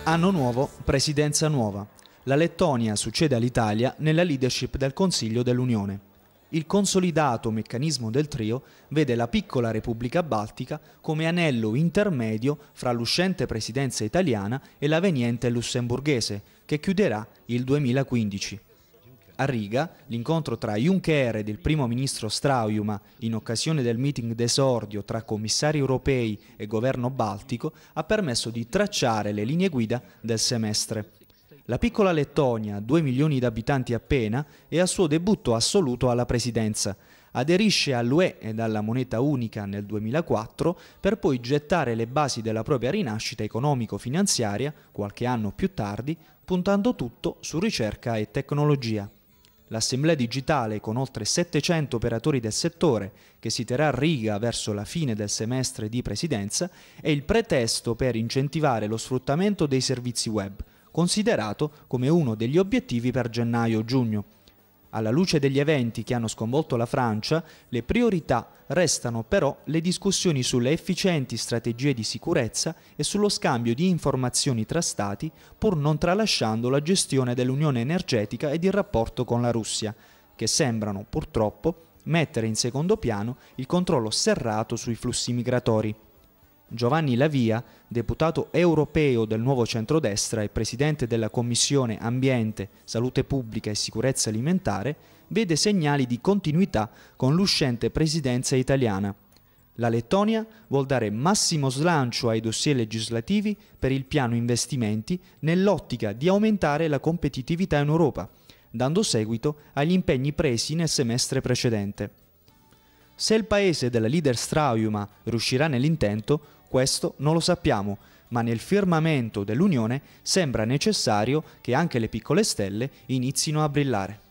Anno nuovo, presidenza nuova. La Lettonia succede all'Italia nella leadership del Consiglio dell'Unione. Il consolidato meccanismo del trio vede la piccola Repubblica Baltica come anello intermedio fra l'uscente presidenza italiana e la veniente lussemburghese, che chiuderà il 2015. A Riga, l'incontro tra Juncker ed il primo ministro Straujuma, in occasione del meeting d'esordio tra commissari europei e governo baltico, ha permesso di tracciare le linee guida del semestre. La piccola Lettonia, 2 milioni di abitanti appena, è al suo debutto assoluto alla presidenza. Aderisce all'UE ed alla moneta unica nel 2004 per poi gettare le basi della propria rinascita economico-finanziaria qualche anno più tardi, puntando tutto su ricerca e tecnologia. L'assemblea digitale, con oltre 700 operatori del settore, che si terrà a Riga verso la fine del semestre di presidenza, è il pretesto per incentivare lo sfruttamento dei servizi web, considerato come uno degli obiettivi per gennaio-giugno. Alla luce degli eventi che hanno sconvolto la Francia, le priorità restano però le discussioni sulle efficienti strategie di sicurezza e sullo scambio di informazioni tra Stati, pur non tralasciando la gestione dell'unione energetica ed il rapporto con la Russia, che sembrano purtroppo mettere in secondo piano il controllo serrato sui flussi migratori. Giovanni La Via, deputato europeo del nuovo centrodestra e presidente della Commissione Ambiente, Salute Pubblica e Sicurezza Alimentare, vede segnali di continuità con l'uscente presidenza italiana. La Lettonia vuol dare massimo slancio ai dossier legislativi per il piano investimenti nell'ottica di aumentare la competitività in Europa, dando seguito agli impegni presi nel semestre precedente. Se il paese della leader Straujuma riuscirà nell'intento, questo non lo sappiamo, ma nel firmamento dell'Unione sembra necessario che anche le piccole stelle inizino a brillare.